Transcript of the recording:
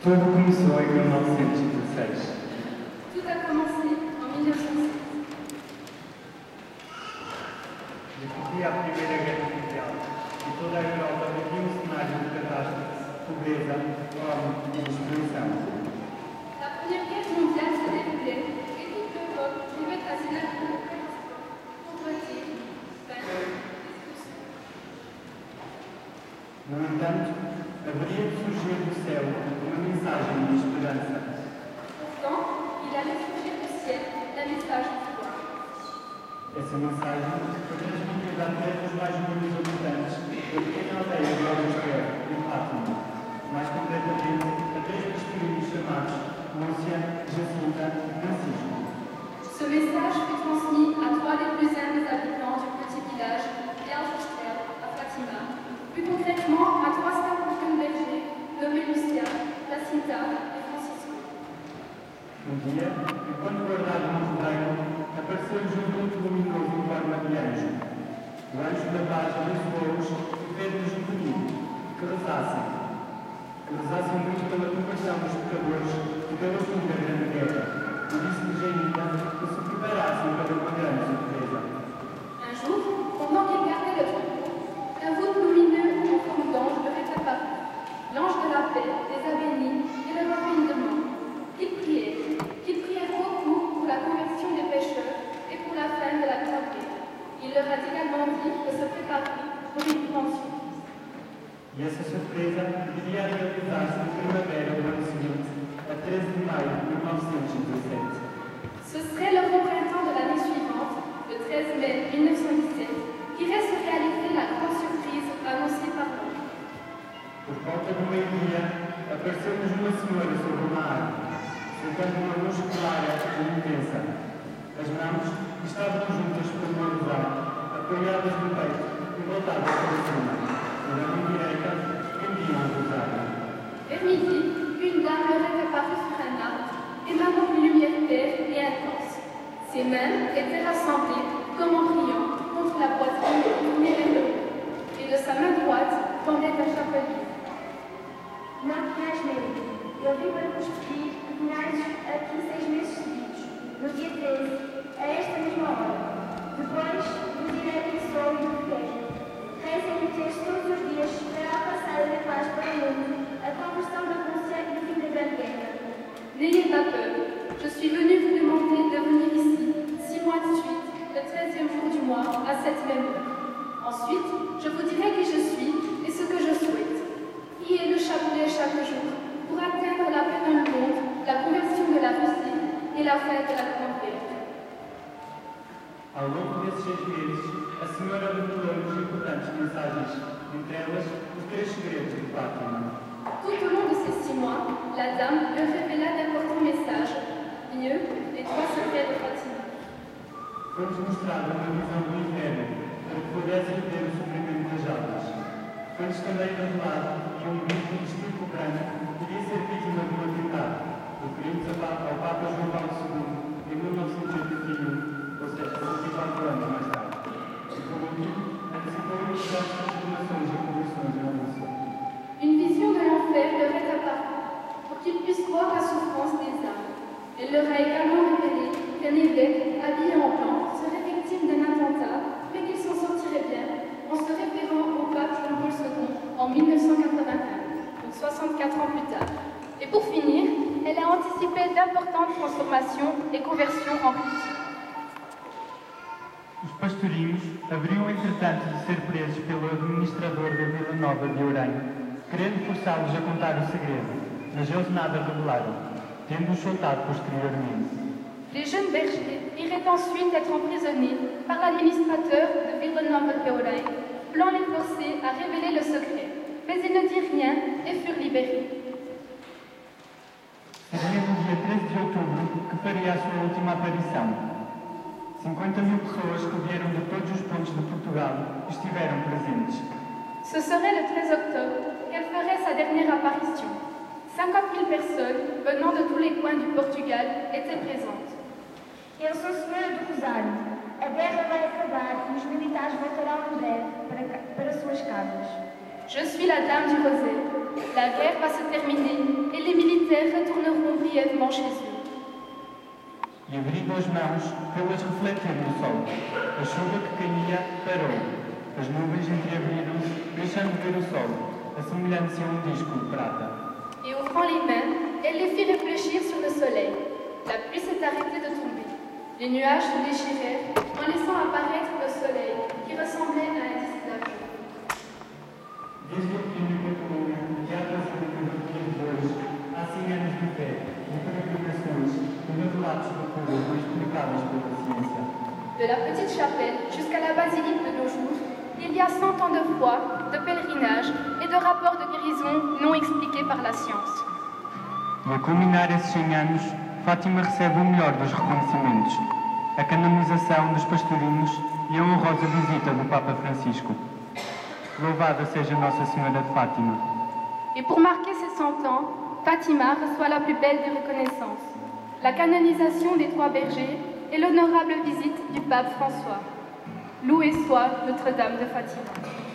Tudo começou em 1916. Tout a commencé en 1916. Decorria a Primeira Guerra Mundial e toda a Europa vivia um cenário de catástrofe, pobreza, fome e destruição. La Première Guerre mondiale se déroulait et toute l'Europe vivait à ses pauvreté, faim, destruição. No entanto, haveria de surgir do céu uma mensagem de esperança. Pourtant, il allait surgir du ciel la message de foi. Essa mensagem foi transmitida até os mais humildes habitantes da pequena aldeia de Augustin, em Fátima, mais concretamente a 3 pequeninos chamados Lúcia, Jacinta e Francisco. Ce message fut transmis à 3 des plus humbles habitants du petit village d'El-Foucher à Fatima, plus concrètement à 3 simples bergers nommés Lucia, Jacinta et Francisco. Um dia, enquanto guardavam no rebanho, apareceu-lhes um vulto luminoso em forma de anjo. O anjo da paz abençoou-os e fez-lhes um pedido, que rezassem muito pela conversão dos pecadores e pelo fim da grande guerra, e disse-lhes ainda que se preparassem para uma grande surpresa. Un jour, pendant qu'il gardait le troupeau, un voûte lumineux en forme d'ange leur est apparu. L'ange de la paix les a bénis et leur a fait une demande. Qu'ils prièrent beaucoup pour la conversion des pécheurs et pour la fin de la grande guerre. Il leur a également dit de se préparer pour une grande suite. E essa surpresa viria a realizar-se na primavera do ano seguinte, a 13 de maio de 1917. Ce serait le grand printemps de l'année suivante, le 13 mai 1917, qu'irait se réaliser la grande surprise annoncée par l'ange. Por volta do meio-dia, apareceu-nos uma senhora sobre uma árvore, sentando uma luz clara e intensa. As mãos estavam juntas por uma rosada, apoiadas no peito e voltadas para cima. E da mão direita pendia um rosário. Vers midi, une dame leur est apparue sur un arbre, émanant une lumière claire et intense. Ses mains étaient rassemblées comme en priant contre la poitrine tournée vers le haut, et de sa main droite pendait un chapelier. Não tinhas medo. Eu vim para vos pedir que venhais aqui 6 meses seguidos, no dia 13, a esta mesma hora. Depois vos direi quem sou e o que quero. Rezem o texto todos os dias para a passagem da paz para o mundo, a conversão da Rússia e o fim da Grande Guerra. N'ayez pas peur, je suis venue vous demander de venir ici, 6 mois de suite, le 13e jour du mois, à cette même heure. Ensuite, je vous dirai qui je suis et ce que je souhaite. Priez le chapelet chaque jour pour atteindre la paix dans le monde, la conversion de la Russie et la fin de la Grande Guerre. Ao longo desses 6 meses, a senhora revelou-nos importantes mensagens, entre elas os 3 segredos de Fátima. Tout au long de ces 6 mois, la dame leur révéla d'importants messages, mieux, les 3 secrets de Fatima. Foi-nos mostrada uma visão do inferno, para que pudessem ver o sofrimento das almas. Foi-nos também revelado que um bispo vestido de branco podia ser vítima de um atentado, referindo-se ao Papa João Paulo II, em 1981, ou seja, 24 anos mais tarde. E, por último, antecipou-nos as transformações e conversões na Rússia. Une vision de l'enfer leur est apparue, pour qu'ils puissent voir la souffrance des âmes. Elle leur a également révélé qu'un évêque, habillé en blanc, serait victime d'un attentat, mais qu'il s'en sortirait bien, en se référant au pape Jean-Paul II en 1981, donc 64 ans plus tard. Et pour finir, elle a anticipé d'importantes transformations et conversions en Russie. Os pastorinhos haveriam, entretanto, de ser presos pelo administrador da Vila Nova de Ourém, querendo forçá-los a contar o segredo, mas eles nada revelaram, tendo-os soltado posteriormente. Les jeunes bergers iraient ensuite être emprisonnés par l'administrateur de Villeneuve-de-Oreille, voulant les forcer à révéler le secret. Mais ils ne dirent rien et furent libérés. Seria no dia 13 de outubro que faria a sua última aparição. 50.000 pessoas que vieram de todos os pontos de Portugal estiveram presentes. Ce serait le 13 octobre qu'elle ferait sa dernière apparition. 50 000 personnes venant de tous les coins du Portugal étaient présentes. Eu sou senhora do Rosário. A guerra vai acabar e os militares voltarão em breve para suas casas. Je suis la dame du rosaire. La guerre va se terminer et les militaires retourneront brièvement chez eux. E abrindo as mãos, fê-las refletir no sol. A chuva que caía parou. As nuvens entreabriram-se, deixando ver o sol, assemelhando-se a um disco de prata. Et ouvrant les mains, elle les fit réfléchir sur le soleil. La pluie s'est arrêtée de tomber. Les nuages se déchirèrent en laissant apparaître le soleil qui ressemblait à un disque d'argent. Desde o fim de Catalunha, que há da fotografia de hoje, há 100 anos de fé, de peregrinações, e de relatos do povo explicáveis pela ciência. De la petite chapelle jusqu'à la basilique de nos jours, il y a 100 ans de foi, de pèlerinage et de rapports de guérison non expliqués par la science. E a culminar esses 100 anos, Fátima recebe o melhor dos reconhecimentos, a canonização dos pastorinhos e a honrosa visita do Papa Francisco. Louvada seja Nossa Senhora de Fátima. Et pour marquer ces 100 ans, Fatima reçoit la plus belle des reconnaissances, la canonisation des 3 bergers et l'honorable visite du pape François. Loué soit Notre-Dame de Fatima.